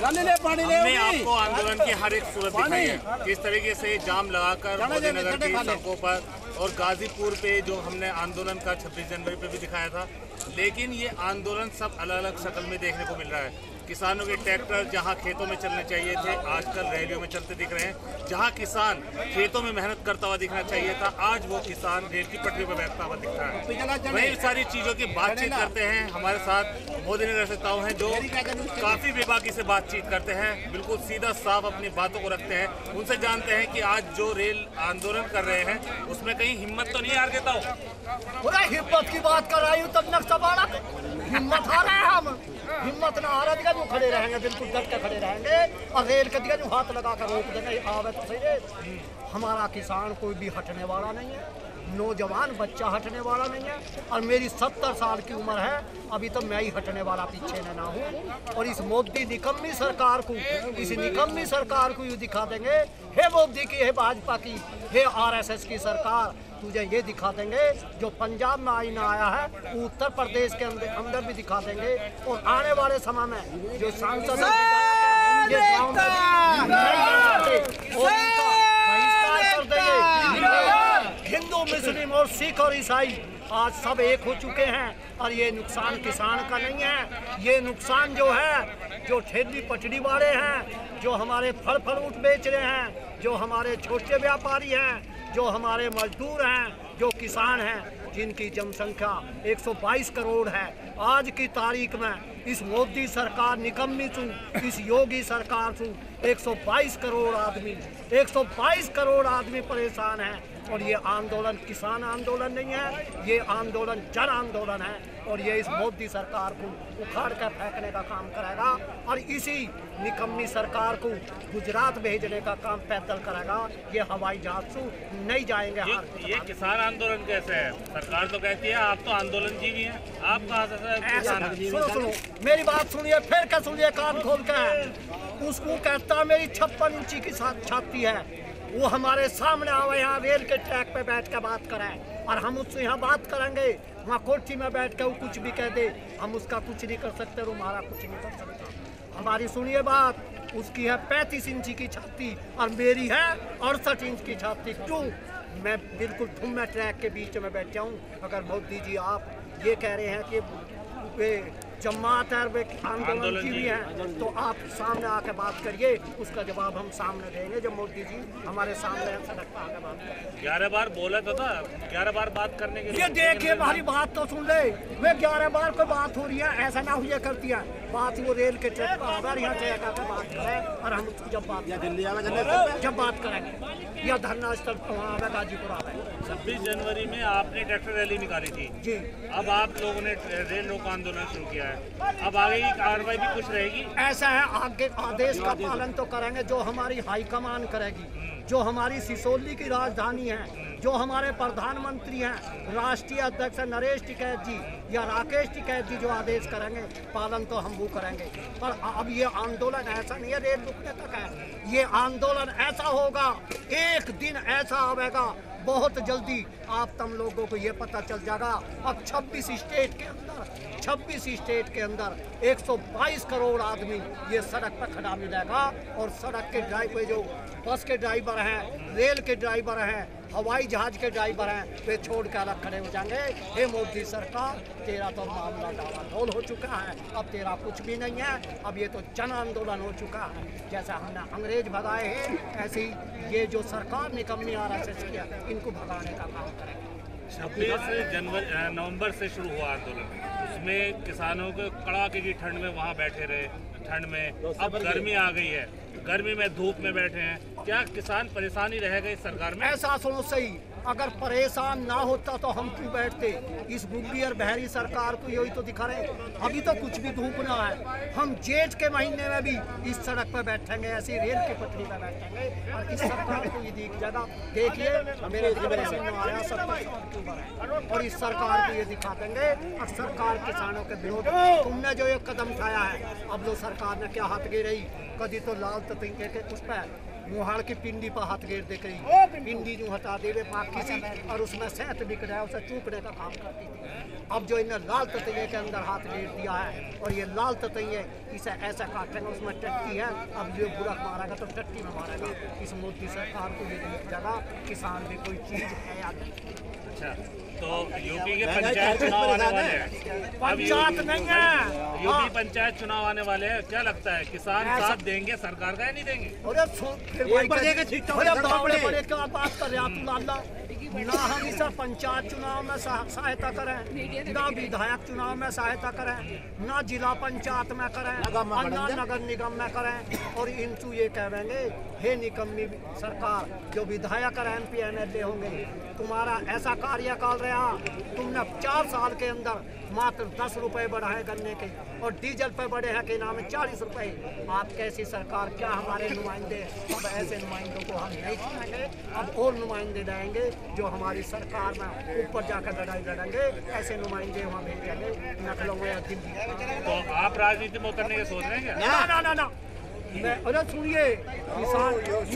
हमने आपको आंदोलन की हर एक सूरत दिखाई है, किस तरीके से जाम लगाकर मोदी नगर की सड़कों पर और गाजीपुर पे जो हमने आंदोलन का 26 जनवरी पे भी दिखाया था। लेकिन ये आंदोलन सब अलग अलग शक्ल में देखने को मिल रहा है। किसानों के ट्रैक्टर जहां खेतों में चलने चाहिए थे, आजकल रैलियों में चलते दिख रहे हैं। जहां किसान खेतों में मेहनत करता हुआ दिखना चाहिए था, आज वो किसान रेल की पटरी पर बैठता हुआ दिखता है। वही सारी चीज़ों की बातचीत करते हैं। हमारे साथ मोदी नगर से ताऊ हैं जो काफ़ी बेबाकी से बातचीत करते हैं, बिल्कुल सीधा साफ अपनी बातों को रखते हैं। उनसे जानते हैं कि आज जो रेल आंदोलन कर रहे हैं उसमें कहीं हिम्मत तो नहीं हार देता हो? हिम्मत की बात कर रही हूँ तब नक्शा बाड़ा हिम्मत हार रहे हैं हम। हिम्मत ना हारा दिखा जो खड़े रहेंगे, बिल्कुल डट के खड़े रहेंगे और रेल के दिखा जो हाथ लगा कर रोक देंगे। आवे तो सही। हमारा किसान कोई भी हटने वाला नहीं है, नौजवान बच्चा हटने वाला नहीं है। और मेरी 70 साल की उम्र है, अभी तो मैं ही हटने वाला पीछे ना हूँ। और इस मोदी निकम्मी सरकार को, इस निकम्मी सरकार को ये दिखा देंगे, हे मोदी की, हे भाजपा की, हे RSS की सरकार, तुझे ये दिखा देंगे जो पंजाब में आईन आया है वो उत्तर प्रदेश के अंदर भी दिखा देंगे। और आने वाले समय में जो सांसद ये गाँव में बहिष्कार कर देंगे। हिंदू, मुस्लिम और सिख और ईसाई आज सब एक हो चुके हैं। और ये नुकसान किसान का नहीं है, ये नुकसान जो है जो ठेली पटरी वाले हैं, जो हमारे फल फ्रूट बेच रहे हैं, जो हमारे छोटे व्यापारी हैं, जो हमारे मजदूर हैं, जो किसान हैं, जिनकी जनसंख्या 122 करोड़ है। आज की तारीख में इस मोदी सरकार निकम्मी से, इस योगी सरकार से 122 करोड़ आदमी, 122 करोड़ आदमी परेशान हैं। और ये आंदोलन किसान आंदोलन नहीं है, ये आंदोलन जन आंदोलन है। और ये इस मोदी सरकार को उखाड़ कर फेंकने का काम करेगा और इसी निकम्मी सरकार को गुजरात भेजने का काम पैदल करेगा। ये हवाई जहाज से नहीं जाएंगे। ये किसान आंदोलन कैसे है? सरकार तो कहती है आप तो आंदोलन जीवी हैं, आप कहाँ से? सुनो मेरी बात सुनिए, फिर क्या सुनिए कान खोल के। उसको कहता मेरी 56 इंची की छाती है, वो हमारे सामने आवे, यहाँ रेल के ट्रैक पे बैठ के बात करें और हम उससे यहाँ बात करेंगे। वहाँ कोठी में बैठ के वो कुछ भी कह दे, हम उसका कुछ नहीं कर सकते, वो हमारा कुछ नहीं कर सकता। हमारी सुनिए बात, उसकी है 35 इंची की छाती और मेरी है 68 इंच की छाती। क्यों? मैं बिल्कुल ठुम्मे ट्रैक के बीच में बैठ जाऊँ। अगर मोदी जी आप ये कह रहे हैं कि वे जमात आंदोलन की भी है, तो आप सामने आके बात करिए, उसका जवाब हम सामने देंगे। जब मोदी जी हमारे सामने सड़क पर आके बात करें। 11 बार बोला था 11 बार बात करने के लिए। ये देखिए हमारी बात तो सुन ले, वे 11 बार कोई बात हो रही है, ऐसा ना हुआ करती है बात। वो रेल के ट्रैक पर आकर यहाँ ट्रैक आकर बात करें और हम जब बात करेंगे या धरना स्थल वहाँ आवे, गाजीपुर आवे। 26 जनवरी में आपने ट्रैक्टर रैली निकाली थी जी। अब आप लोगों ने रेल रोको आंदोलन शुरू किया है, अब आगे की कार्रवाई भी कुछ रहेगी? ऐसा है, आगे आदेश का पालन तो करेंगे जो हमारी हाईकमान करेगी, जो हमारी सिसोली की राजधानी है, जो हमारे प्रधानमंत्री हैं, राष्ट्रीय अध्यक्ष नरेश टिकैत जी या राकेश टिकैत जी जो आदेश करेंगे पालन तो हम वो करेंगे। पर अब ये आंदोलन ऐसा नहीं है रेल रुकने तक है, ये आंदोलन ऐसा होगा, एक दिन ऐसा आवेगा बहुत जल्दी आप तम लोगों को ये पता चल जाएगा। अब 26 स्टेट के अंदर 122 करोड़ आदमी ये सड़क पर खड़ा मिलेगा। और सड़क के ड्राइवर जो बस के ड्राइवर हैं, रेल के ड्राइवर हैं, हवाई जहाज के ड्राइवर हैं, वे छोड़ कर अलग खड़े हो जाएंगे। हे मोदी सरकार, तेरा तो मामला डावाडोल हो चुका है, अब तेरा कुछ भी नहीं है। अब ये तो जन आंदोलन हो चुका है। जैसा हमने अंग्रेज भगाए हैं, ऐसी ये जो सरकार निकम्मी RSS किया, इनको भगाने का काम करेंगे। 26 नवंबर से शुरू हुआ आंदोलन, उसमें किसानों को कड़ाके की ठंड में वहाँ बैठे रहे, ठंड में अब गर्मी आ गई है, गर्मी में धूप में बैठे हैं। क्या किसान परेशानी रहेगा इस सरकार में? ऐसा सुनो सही, अगर परेशान ना होता तो हम क्यों बैठते? इस गुग्गी और बहरी सरकार को यही तो दिखा रहे। अभी तो कुछ भी धूप ना है, हम जेठ के महीने में भी इस सड़क पर बैठेंगे, ऐसी रेल की पटरी पर बैठेंगे और इस सरकार को ये दिख जाएगा। देखिए मेरे आया 70 है और इस सरकार को ये दिखा देंगे। और सरकार किसानों के विरोध, तुमने जो ये कदम उठाया है, अब लो सरकार ने क्या हाथ गिर रही, कभी तो लाल ततीके के उस पर मुहाड़ की पिंडी पर हाथ गेर दे कहीं पिंडी जो हटा देवे पाकी सी और उसमें सेहत बिक रहा है, उसे चूकने का काम करती थी। अब जो इन्हें लाल ततैये के अंदर हाथ गेर दिया है और ये लाल ततैये इसे ऐसा काटेंगे, उसमें टट्टी है, अब ये बुरक मारेगा तो टट्टी में मारेगा। इस मोदी सरकार को ये जगह किसान भी कोई चीज है या नहीं। अच्छा, तो यूपी के पंचायत चुनाव आने वाले हैं, पंचायत नहीं है, यूपी पंचायत चुनाव आने वाले हैं, क्या लगता है किसान साथ देंगे सरकार का या नहीं देंगे? अरे बड़े क्या बात कर रहे हैं आप लाला? ना हम इस पंचायत चुनाव में सहायता करें, ना विधायक चुनाव में सहायता करें, ना जिला पंचायत में करें, और ना नगर निगम में करें। और इनसे ये कहेंगे, हे निकम्मी सरकार, जो विधायक और MP MLA होंगे, तुम्हारा ऐसा कार्यकाल रहा, तुमने 4 साल के अंदर मात्र 10 रुपए बढ़ाए गन्ने के और डीजल पे बढ़े हैं के नाम 40 रुपए। आप कैसी सरकार, क्या हमारे नुमाइंदे? अब ऐसे नुमाइंदों को हम नहीं चुनेंगे, अब और नुमाइंदे लाएंगे जो हमारी सरकार में ऊपर जाकर लड़ाई लड़ेंगे। ऐसे नुमाइंदे वहाँ भेजेंगे, नकलों में दिल्ली। तो आप राजनीति में उतरने के सोच रहे हैं क्या? ना मैं, अरे सुनिए किसान,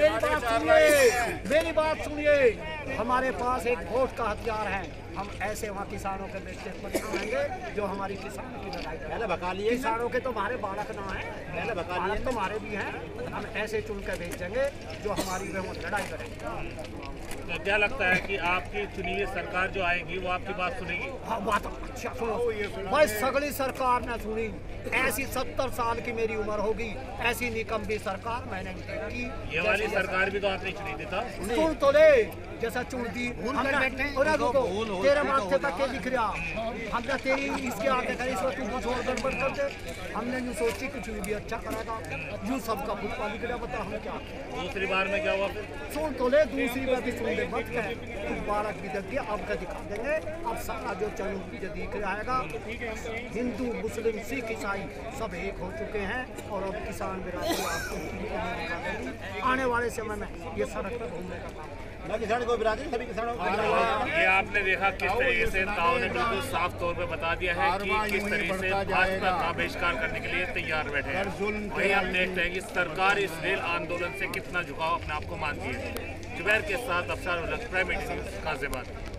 मेरी बात सुनिए। हमारे पास एक वोट का हथियार है, हम ऐसे वहाँ किसानों के बेटे को चुनेंगे जो हमारी किसानों की लड़ाई करें। किसानों के तो हमारे बालक ना है, बालक तो हमारे भी हैं, हम ऐसे चुन कर भेजेंगे जो हमारी लड़ाई करेंगे। तो क्या लगता है कि आपकी चुनी हुई सरकार जो आएगी वो आपकी बात सुनेगी? हाँ, बात अच्छा सुनो भाई, सगली सरकार ने सुनी। ऐसी 70 साल की मेरी उम्र होगी, ऐसी निकम्मी सरकार मैंने नहीं देखी। ये वाली सरकार भी तो आपने चुनी थी था। सुन तो ले, जैसा चुन दी तेरे माथे तक के दिख रहा, हमने तेरी इसके आगे करी, इसको तू कुछ और गड़बड़ कर दे। हमने यूँ सोची कुछ भी अच्छा करेगा, यूँ सबका फुटबॉल दिख रहा, बता हम क्या। दूसरी बार में क्या हुआ फिर? सुन तो ले, दूसरी बार भी सुन ले, मत कह, कुछ बालक भी देख दिया, अब का दिखा देंगे। अब सारा जो चलू जो दिख रहेगा, हिंदू मुस्लिम सिख ईसाई सब एक हो चुके हैं और अब किसान बिरादरी आपको आने वाले समय में ये सड़क पर घूमने का काम। ये आपने देखा किस तरीके से ताऊ ने बिल्कुल साफ तौर पे बता दिया है कि किस तरीके से भाजपा का बहिष्कार करने के लिए तैयार बैठे हैं। वही हम देखते हैं कि सरकार इस रेल आंदोलन से कितना झुकाव अपने आप को मानती है। जुबैर के साथ अफसर प्राइम मिनिस्टर गाजियाबाद।